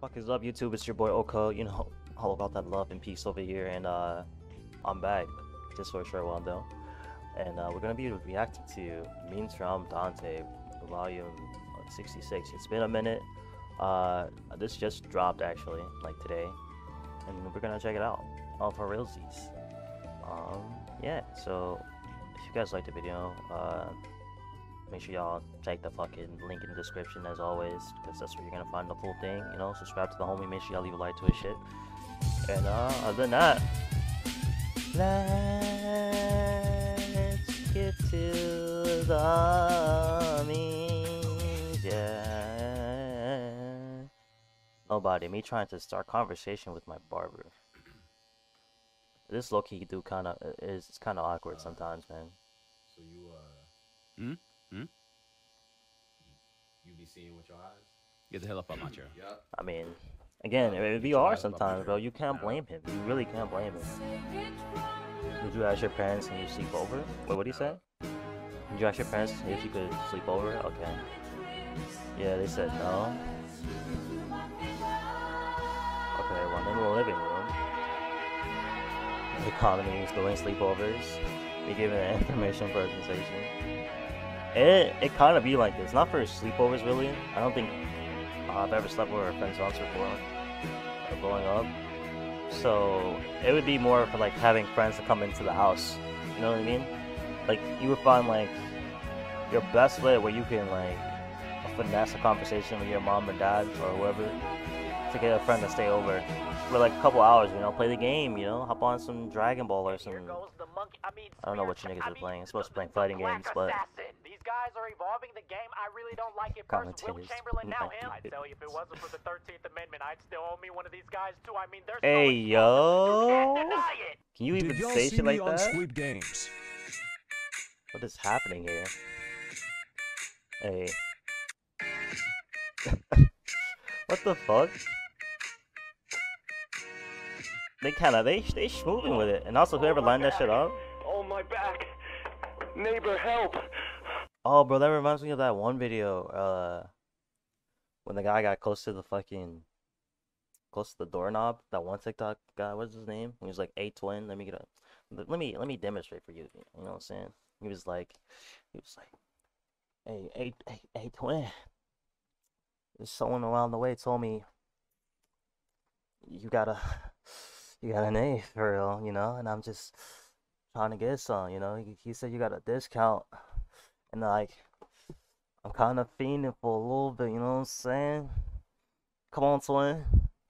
Fuck is up, YouTube? It's your boy Oka. You know, all about that love and peace over here, and I'm back just for a short while though, and we're gonna be reacting to Memes from Dante, volume 66. It's been a minute. This just dropped actually, like today, and we're gonna check it out. All for realsies. Yeah. So if you guys liked the video, make sure y'all check the fucking link in the description as always, because that's where you're gonna find the full thing. You know, subscribe to the homie. Make sure y'all leave a like to his shit. And other than that, let's get to the memes. Yeah. Nobody. Me trying to start conversation with my barber. This low-key do kind of is kind of awkward sometimes, man. So you you be seeing with your eyes? Get the hell up on my chair. Yep. I mean, again, it'd be hard sometimes, bro. You can't blame him. You really can't blame him. Did you ask your parents and you sleep over? Wait, what did he say? Did you ask your parents if you could sleep over? Okay. Yeah, they said no. Okay, well, in the living room. The economy is doing sleepovers. They giving an information presentation. It kind of be like this. Not for sleepovers, really. I don't think I've ever slept with a friend's house before, growing up. So it would be more for like having friends to come into the house. You know what I mean? Like you would find like your best way where you can like finesse a conversation with your mom and dad or whoever to get a friend to stay over for like a couple hours. You know, play the game. You know, hop on some Dragon Ball or some. I don't know what you niggas are playing. I'm supposed to be playing fighting games, but. These guys are evolving the game. I really don't like it. First, Will Chamberlain, now him. I tell you, if it wasn't for the 13th Amendment, I'd still owe me one of these guys too. I mean, they're so Hey yo, you can't deny it. can you even Did y'all say see shit me like on that? Squid Games? What is happening here? Hey. What the fuck? They schmoving with it, and also whoever lined that shit up. Oh my back. Neighbor, help. Oh, bro, that reminds me of that one video, when the guy got close to the doorknob. That one TikTok guy, what's his name? He was like, "Hey twin, let me let me demonstrate for you." You know what I'm saying? He was like, "Hey twin." There's someone around the way told me you got an A for real, you know, and I'm just trying to get some, you know. He said you got a discount, and like I'm kind of fiending for a little bit, you know what I'm saying? Come on, twin.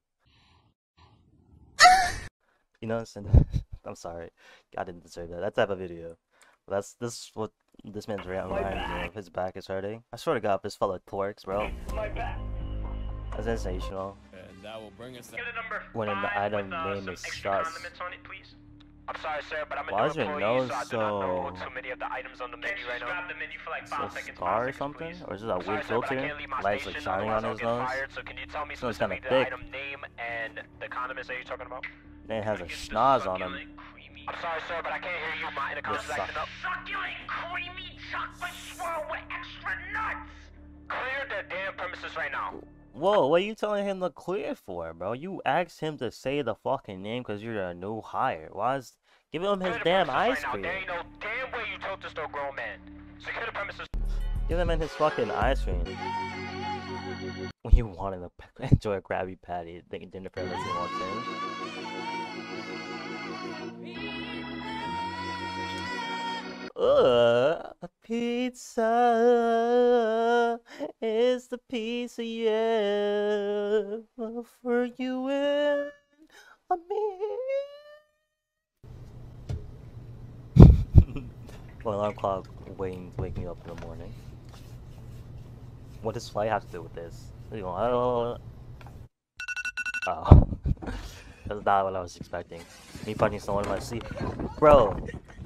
You know what I'm saying? I'm sorry, I didn't deserve that type of video. But this what this man's reminds me of. His back is hurting. I swear to God, this fella twerks, bro. My back. That's sensational. And that will bring us. Get a number When an 5 item with, name some is extra Stas. condiments on it, please. I'm sorry, sir, but I'm a Why new is your employee, nose so I do not know too many of the items on the menu right now. Grab the menu for like Is it 5 a seconds, scar or 5 seconds, something? please. Or is it that Sorry, weird sir, but I filter? can't leave my Lights like station, shining on otherwise his I'll get nose. fired. So can you tell me This one's kinda specifically the thick. item name and the condiments that you're talking about? Man has a schnoz on him. I'm sorry, sir, but I can't hear you. My intercom's Yes, acting up. Succulent, creamy chocolate swirl with extra nuts. Clear the damn premises right now. Whoa, what are you telling him to clear for, bro? You asked him to say the fucking name because you're a new hire. Why is... Give him his damn ice cream. There ain't no damn way you told this to a grown man. Secure the premises. Give him his fucking ice cream. When you wanted to enjoy a Krabby Patty, thinking Jennifer Aniston walks in. A pizza is the piece of you for you and me. My alarm clock waiting to wake me up in the morning. What does flight have to do with this? You know, oh, that's not what I was expecting. Me punching someone in my sleep, bro.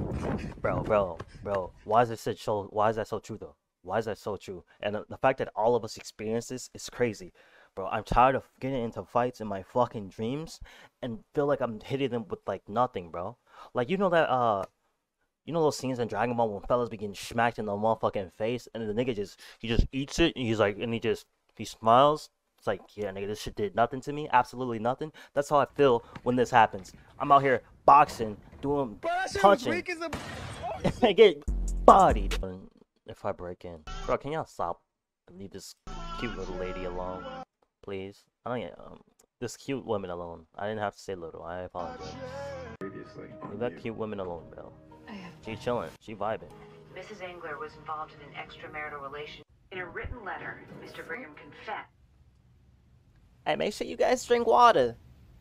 Why is that so? Why is that so true though? Why is that so true? And the fact that all of us experience this is crazy, bro. I'm tired of getting into fights in my fucking dreams and feel like I'm hitting them with like nothing, bro. Like you know that you know those scenes in Dragon Ball when fellas be getting smacked in the motherfucking face and the nigga he just eats it and he's like, and he smiles It's like, yeah, nigga, this shit did nothing to me. Absolutely nothing. That's how I feel when this happens. I'm out here boxing, doing punching, and get bodied. If I break in, bro, can y'all stop? Leave this cute little lady alone, please. I don't get this cute woman alone. I didn't have to say little. I apologize. Leave that cute woman alone, bro. She chilling. She vibing. Mrs. Engler was involved in an extramarital relation. In a written letter, Mr. Brigham confessed. Hey, make sure you guys drink water.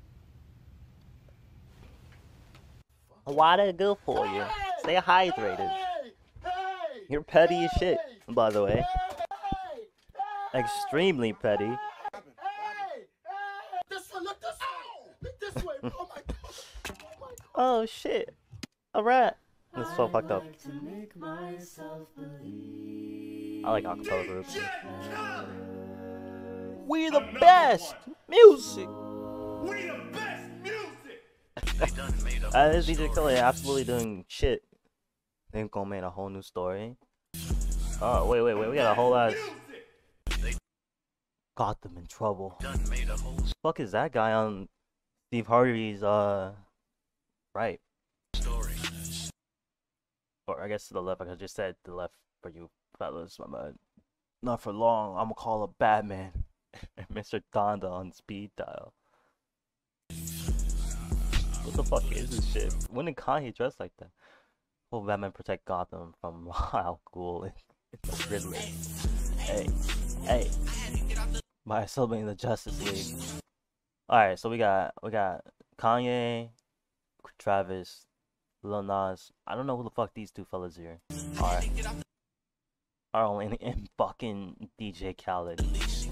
Water is good for you. Stay hydrated. You're petty as shit, by the way. Extremely petty. Oh shit. A rat. That's so fucked up. I like acapella groups. We the best music. We the best music. This DJ Khaled absolutely doing shit. They gonna make a whole new story. Oh wait, we got a whole ass. Got them in trouble. Fuck is that guy on Steve Harvey's right? Or I guess to the left. Like I just said the left for you fellas. My bad. Not for long. I'm gonna call up Batman. Mr. Donda on speed dial. What the fuck is this shit? When did Kanye dress like that? Will Batman protect Gotham from Al Ghul and the Riddler? Hey. By assuming the Justice League. Alright, so we got Kanye, Travis, Lil Nas. I don't know who the fuck these two fellas here are only in fucking DJ Khaled.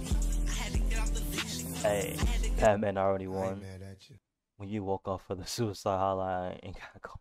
Hey, Batman already won. When you woke up for the suicide hotline and got called.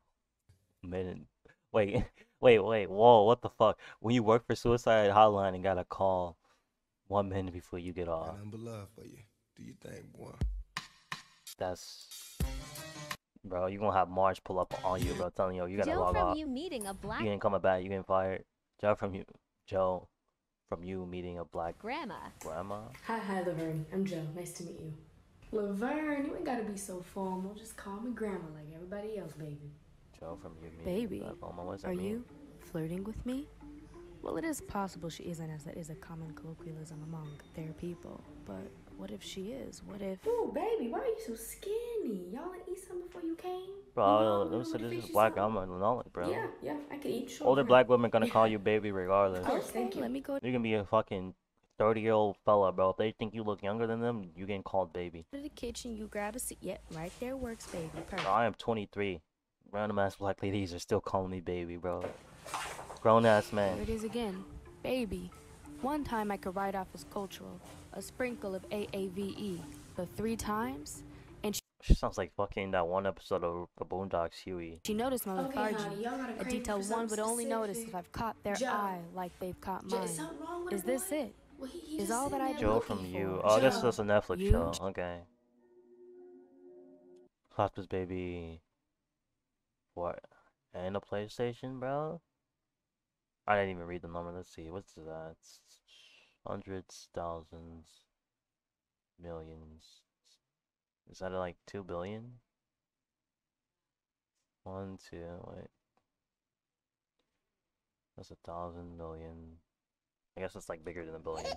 Wait, whoa, what the fuck? When you work for suicide hotline and got a call 1 minute before you get off. Number love for you. Do you think, boy? That's, bro. You gonna have Marge pull up on you, bro, telling you you gotta log off. You ain't coming back. You getting fired. Joe from you meeting a black grandma. Hi, Laverne. I'm Joe. Nice to meet you. Laverne, you ain't gotta be so formal. Just call me grandma like everybody else, baby. Joe from you meeting a black grandma. Are you flirting with me? Well, it is possible she isn't, as that is a common colloquialism among their people. But what if she is? What if... Ooh, baby, why are you so skinny? Y'all didn't eat something before you came? Bro, this is black grandma knowledge, bro. Yeah, I could eat. Older black women gonna call you baby regardless. Of course, thank you. Let me go. You can be a fucking 30-year-old fella, bro. If they think you look younger than them, you getting called baby. To the kitchen, you grab a seat. Yep, right there works, baby. Perfect. Bro, I am 23. Random ass black ladies are still calling me baby, bro. Grown ass man. There it is again. Baby. One time I could write off as cultural. A sprinkle of AAVE. But 3 times? And she sounds like fucking that one episode of the Boondocks, Huey. She noticed my lethargy. A detail one would only notice if I've caught their eye like they've caught mine. Is this it? Is all that I do? Joe from you. Oh, I guess that's a Netflix show. Okay. Hospice Baby. What? And a PlayStation, bro? I didn't even read the number. Let's see. What's that? Hundreds, thousands, millions. Is that like 2 billion? 1, 2, wait. That's 1,000 million. I guess it's like bigger than a billion.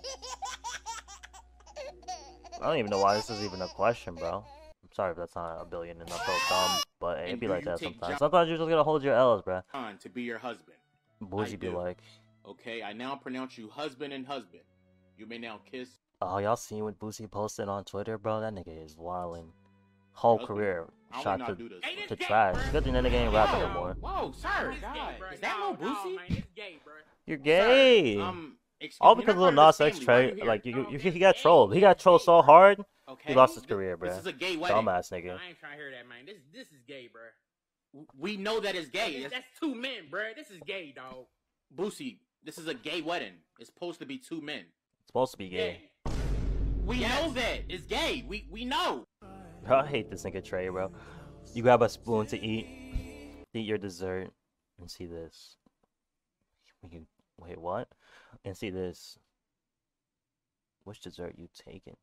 I don't even know why this is even a question, bro. I'm sorry if that's not a billion and not so dumb, but it'd be like that sometimes. Sometimes you're just gonna hold your L's, bro. To be your husband. Bougie be like. Okay, I now pronounce you husband and husband. You may now kiss. Oh, y'all seen what Boosie posted on Twitter, bro? That nigga is wildin'. Whole career shot to trash. Good thing that nigga ain't rapping no more. Whoa, sir, God. Is that Lil Boosie? You're gay. Sir, all because Lil Nas X like he got trolled. He got trolled so hard, he lost his career, bro. This is a gay wedding. Dumbass nigga. I ain't trying to hear that, man. This is gay, bro. We know that it's gay. That's 2 men, bro. This is gay, dog. Boosie, this is a gay wedding. It's supposed to be 2 men. It's supposed to be gay. We know that. It's gay. We know. Bro, I hate this nigga Trey, bro. You grab a spoon to eat your dessert, and see this. Wait, what? And see this. Which dessert you taking?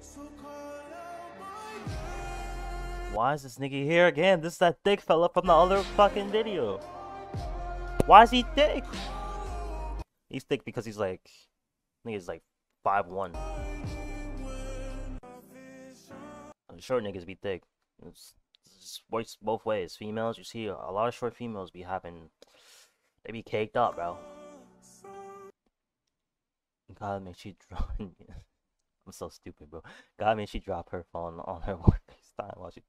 Why is this nigga here again? This is that thick fella from the other fucking video. Why is he thick? He's thick because he's like, I think he's like 5'1". Short niggas be thick. It's works both ways. Females, you see a lot of short females be having, they be caked up, bro. God makes she drop. I'm so stupid, bro. God makes she drop her phone on her work time while she.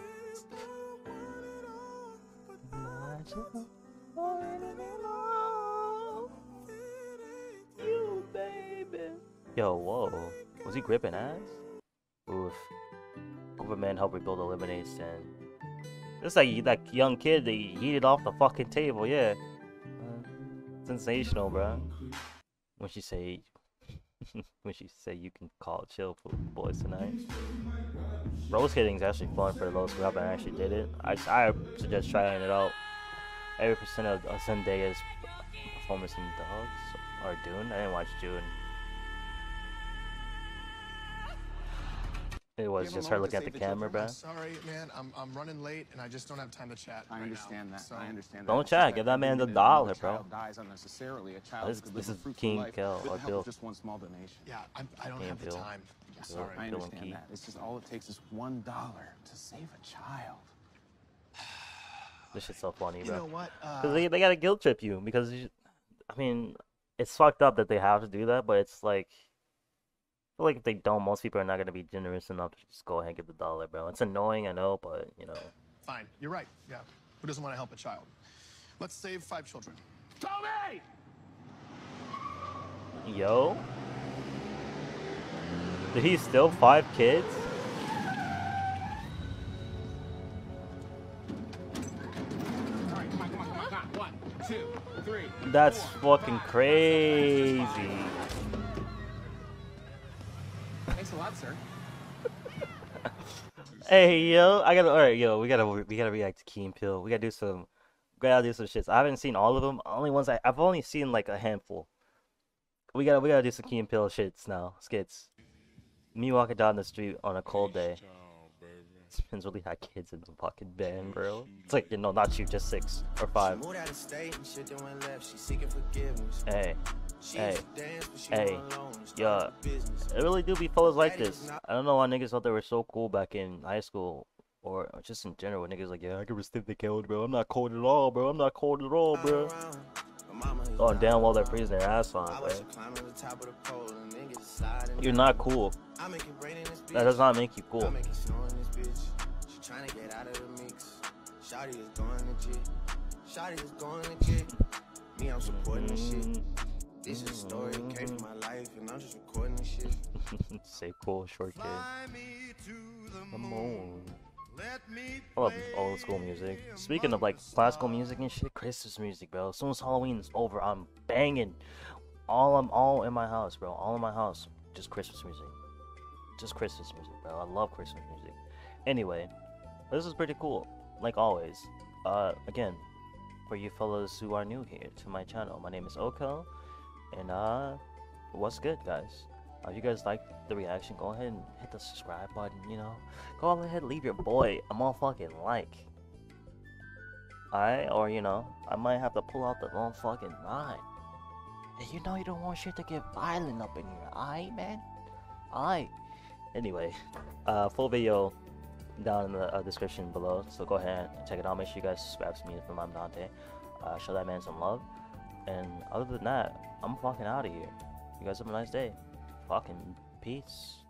You, baby. Yo, whoa. Was he gripping ass? Oof. Overman helped rebuild the lemonade stand. This like that young kid that yeeted off the fucking table, yeah. Sensational, bro. When she say you can call chill for boys tonight. Rose hitting is actually fun for those who haven't actually did it. I suggest trying it out. Every percent of Zendaya's performance in Dogs or Dune. I didn't watch Dune. It was just her looking at the camera, bro. Sorry, man. I'm running late and I just don't have time to chat. I understand that. I understand that. Don't chat. Give that man the dollar, bro. Dies unnecessarily. A child This is King Kel or Bill. Just one small donation. Yeah, I don't have the time. Sorry. I understand that. It's just all it takes is $1 to save a child. This shit's so funny, bro. You know what? Because they gotta guilt trip you because I mean, it's fucked up that they have to do that, but it's like. I feel like if they don't, most people are not gonna be generous enough to just go ahead and give the dollar, bro. It's annoying, I know, but you know. Fine, you're right. Yeah, who doesn't want to help a child? Let's save 5 children. Toby! Yo, did he steal 5 kids? All right, come on. 1, 2, 3. That's fucking crazy. Thanks a lot, sir. Hey yo, alright yo, we gotta react to Key and Peele. We gotta do some shits. I haven't seen all of them. Only ones I've only seen like a handful. We gotta do some Key and Peele shits now, skits. Me walking down the street on a cold day. Spins really had kids in the fucking band, bro. It's like, you know, not you, just 6 or 5. Hey, yeah. It really do be fellas like this. I don't know why niggas thought they were so cool back in high school or just in general. Niggas like, yeah, I can resist the cold, bro. I'm not cold at all, bro. I'm not cold at all, bro. Oh, and damn well they're freezing their ass off, bro. You're not cool. That does not make you cool. Me, I'm supporting this shit. This is a story, came from my life, and I'm just recording this shit. Say cool, short kid. Come on. I love old school music. Speaking of like classical music and shit, Christmas music, bro. As soon as Halloween is over, I'm banging. All in my house, bro. All in my house. Just Christmas music. Just Christmas music, bro. I love Christmas music. Anyway, this is pretty cool. Like always. Again, for you fellas who are new here to my channel, my name is Okel. And what's good, guys? If you guys like the reaction, go ahead and hit the subscribe button, you know. Go ahead and leave your boy a motherfucking like. Alright? Or, you know, I might have to pull out the motherfucking 9. And you know you don't want shit to get violent up in here, alright, man? Alright. Anyway, full video down in the description below, so go ahead and check it out. Make sure you guys subscribe to me from I'm Dante. Show that man some love. And other than that, I'm fucking out of here. You guys have a nice day. Fucking peace.